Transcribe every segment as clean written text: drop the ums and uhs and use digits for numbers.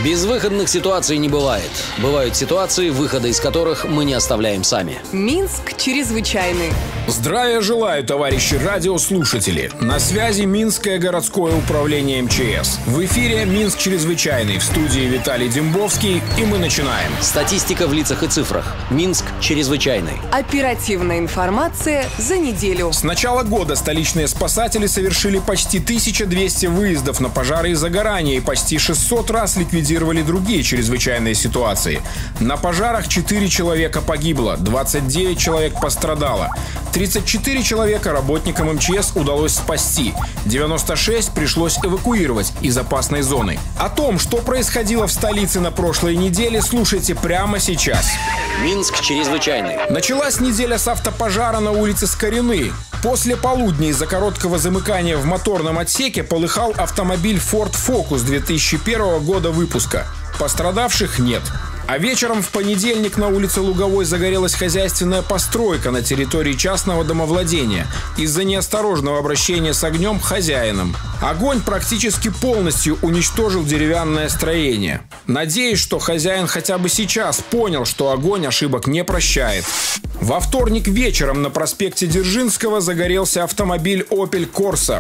Безвыходных ситуаций не бывает. Бывают ситуации, выхода из которых мы не оставляем сами. Минск чрезвычайный. Здравия желаю, товарищи радиослушатели. На связи Минское городское управление МЧС. В эфире Минск чрезвычайный. В студии Виталий Дембовский. И мы начинаем. Статистика в лицах и цифрах. Минск чрезвычайный. Оперативная информация за неделю. С начала года столичные спасатели совершили почти 1200 выездов на пожары и загорания и почти 600 раз ликвидировали другие чрезвычайные ситуации. На пожарах 4 человека погибло, 29 человек пострадало. 34 человека работникам МЧС удалось спасти. 96 пришлось эвакуировать из опасной зоны. О том, что происходило в столице на прошлой неделе, слушайте прямо сейчас. Минск чрезвычайный. Началась неделя с автопожара на улице Скорины. После полудня из-за короткого замыкания в моторном отсеке полыхал автомобиль Ford Focus 2001 года выпуска. Пострадавших нет. А вечером в понедельник на улице Луговой загорелась хозяйственная постройка на территории частного домовладения из-за неосторожного обращения с огнем хозяином. Огонь практически полностью уничтожил деревянное строение. Надеюсь, что хозяин хотя бы сейчас понял, что огонь ошибок не прощает. Во вторник вечером на проспекте Дзержинского загорелся автомобиль Opel Corsa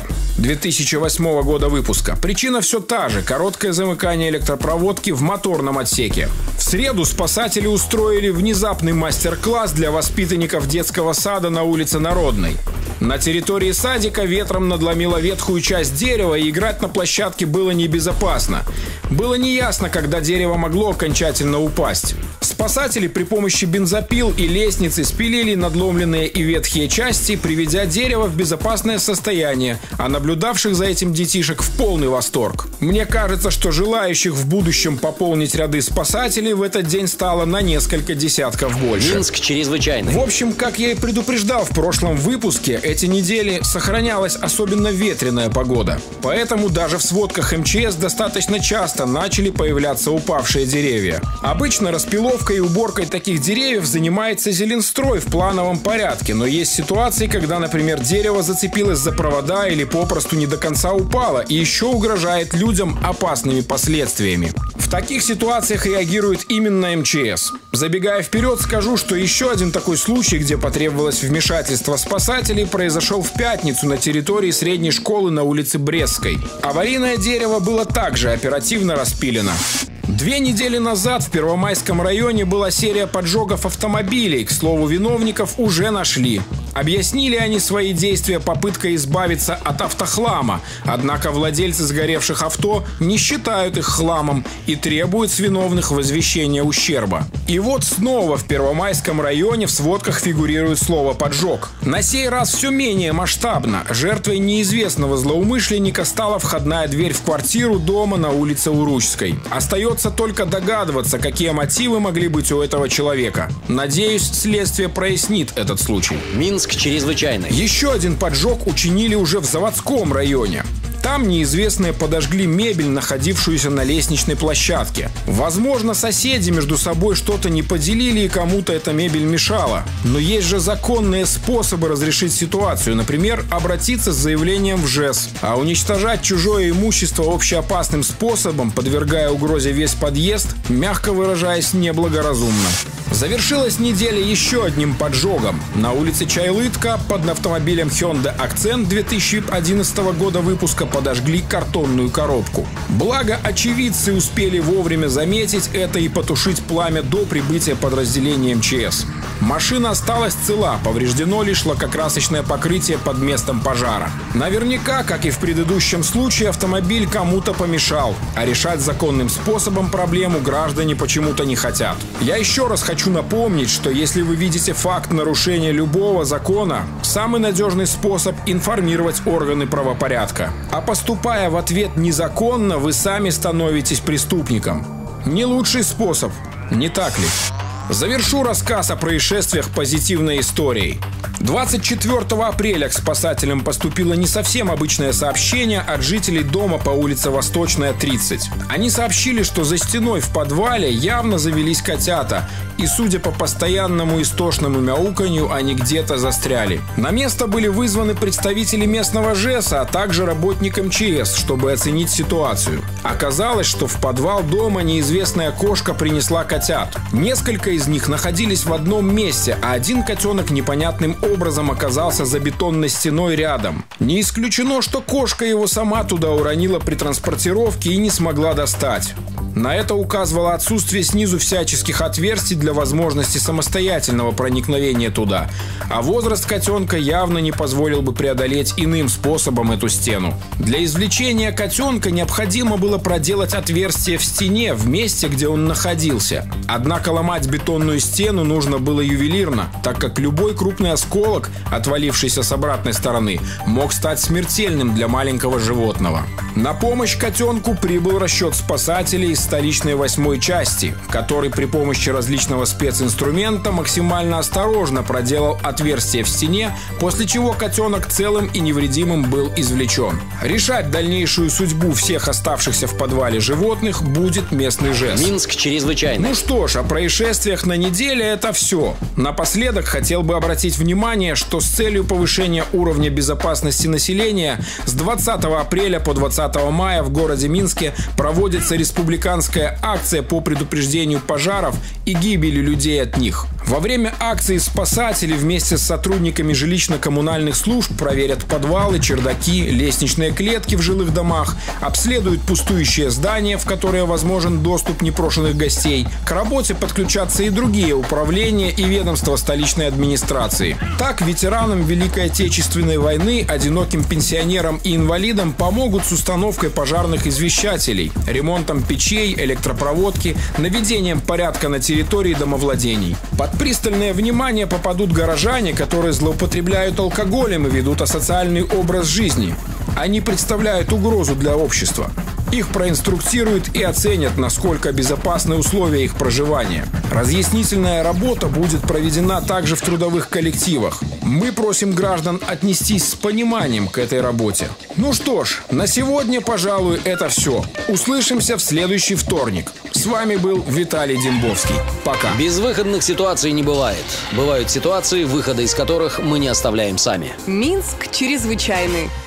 2008 года выпуска. Причина все та же – короткое замыкание электропроводки в моторном отсеке. В среду спасатели устроили внезапный мастер-класс для воспитанников детского сада на улице Народной. На территории садика ветром надломило ветхую часть дерева, и играть на площадке было небезопасно. Было неясно, когда дерево могло окончательно упасть. Спасатели при помощи бензопил и лестницы спилили надломленные и ветхие части, приведя дерево в безопасное состояние, а наблюдавших за этим детишек в полный восторг. Мне кажется, что желающих в будущем пополнить ряды спасателей в этот день стало на несколько десятков больше. Минск чрезвычайный. В общем, как я и предупреждал в прошлом выпуске, эти недели сохранялась особенно ветреная погода. Поэтому даже в сводках МЧС достаточно часто начали появляться упавшие деревья. Обычно распиловкой и уборкой таких деревьев занимается Зеленстрой в плановом порядке, но есть ситуации, когда, например, дерево зацепилось за провода или попросту не до конца упало и еще угрожает людям опасными последствиями. В таких ситуациях реагирует именно МЧС. Забегая вперед, скажу, что еще один такой случай, где потребовалось вмешательство спасателей, произошел в пятницу на территории средней школы на улице Брестской. Аварийное дерево было также оперативно распилено. 2 недели назад в Первомайском районе была серия поджогов автомобилей. К слову, виновников уже нашли. Объяснили они свои действия попыткой избавиться от автохлама. Однако владельцы сгоревших авто не считают их хламом и требуют с виновных возмещения ущерба. И вот снова в Первомайском районе в сводках фигурирует слово «поджог». На сей раз все менее масштабно. Жертвой неизвестного злоумышленника стала входная дверь в квартиру дома на улице Уручской. Остается только догадываться, какие мотивы могли быть у этого человека. Надеюсь, следствие прояснит этот случай. Минск чрезвычайный. Еще один поджог учинили уже в Заводском районе. Там неизвестные подожгли мебель, находившуюся на лестничной площадке. Возможно, соседи между собой что-то не поделили и кому-то эта мебель мешала. Но есть же законные способы разрешить ситуацию. Например, обратиться с заявлением в ЖЭС. А уничтожать чужое имущество общеопасным способом, подвергая угрозе весь подъезд, мягко выражаясь, неблагоразумно. Завершилась неделя еще одним поджогом. На улице Чайлытка под автомобилем Hyundai Accent 2011 года выпуска подожгли картонную коробку. Благо, очевидцы успели вовремя заметить это и потушить пламя до прибытия подразделения МЧС. Машина осталась цела, повреждено лишь лакокрасочное покрытие под местом пожара. Наверняка, как и в предыдущем случае, автомобиль кому-то помешал, а решать законным способом проблему граждане почему-то не хотят. Я еще раз хочу напомнить, что если вы видите факт нарушения любого закона, самый надежный способ – информировать органы правопорядка. А поступая в ответ незаконно, вы сами становитесь преступником. Не лучший способ, не так ли? Завершу рассказ о происшествиях позитивной историей. 24 апреля к спасателям поступило не совсем обычное сообщение от жителей дома по улице Восточная, 30. Они сообщили, что за стеной в подвале явно завелись котята, и, судя по постоянному истошному мяуканью, они где-то застряли. На место были вызваны представители местного ЖЭСа, а также работник МЧС, чтобы оценить ситуацию. Оказалось, что в подвал дома неизвестная кошка принесла котят. Несколько из них находились в одном месте, а один котенок непонятным образом оказался за бетонной стеной рядом. Не исключено, что кошка его сама туда уронила при транспортировке и не смогла достать. На это указывало отсутствие снизу всяческих отверстий для возможности самостоятельного проникновения туда, а возраст котенка явно не позволил бы преодолеть иным способом эту стену. Для извлечения котенка необходимо было проделать отверстие в стене в месте, где он находился. Однако ломать бетонную стену нужно было ювелирно, так как любой крупный осколок, отвалившийся с обратной стороны, мог стать смертельным для маленького животного. На помощь котенку прибыл расчет спасателей из столичной 8-й части, который при помощи различного специнструмента максимально осторожно проделал отверстие в стене, после чего котенок целым и невредимым был извлечен. Решать дальнейшую судьбу всех оставшихся в подвале животных будет местный ЖЭС. Минск чрезвычайный. Ну что ж, о происшествиях на неделе это все. Напоследок хотел бы обратить внимание, что с целью повышения уровня безопасности населения с 20 апреля по 20 мая в городе Минске проводится республиканская акция по предупреждению пожаров и гибели людей от них. Во время акции спасатели вместе с сотрудниками жилищно-коммунальных служб проверят подвалы, чердаки, лестничные клетки в жилых домах, обследуют пустующие здания, в которые возможен доступ непрошенных гостей. К работе подключатся и другие управления и ведомства столичной администрации. Так, ветеранам Великой Отечественной войны, одиноким пенсионерам и инвалидам помогут с установкой пожарных извещателей, ремонтом печей, электропроводки, наведением порядка на территории домовладений. Под пристальное внимание попадут горожане, которые злоупотребляют алкоголем и ведут асоциальный образ жизни. Они представляют угрозу для общества. Их проинструктируют и оценят, насколько безопасны условия их проживания. Разъяснительная работа будет проведена также в трудовых коллективах. Мы просим граждан отнестись с пониманием к этой работе. Ну что ж, на сегодня, пожалуй, это все. Услышимся в следующий вторник. С вами был Виталий Дембовский. Пока. Безвыходных ситуаций не бывает. Бывают ситуации, выхода из которых мы не оставляем сами. Минск чрезвычайный.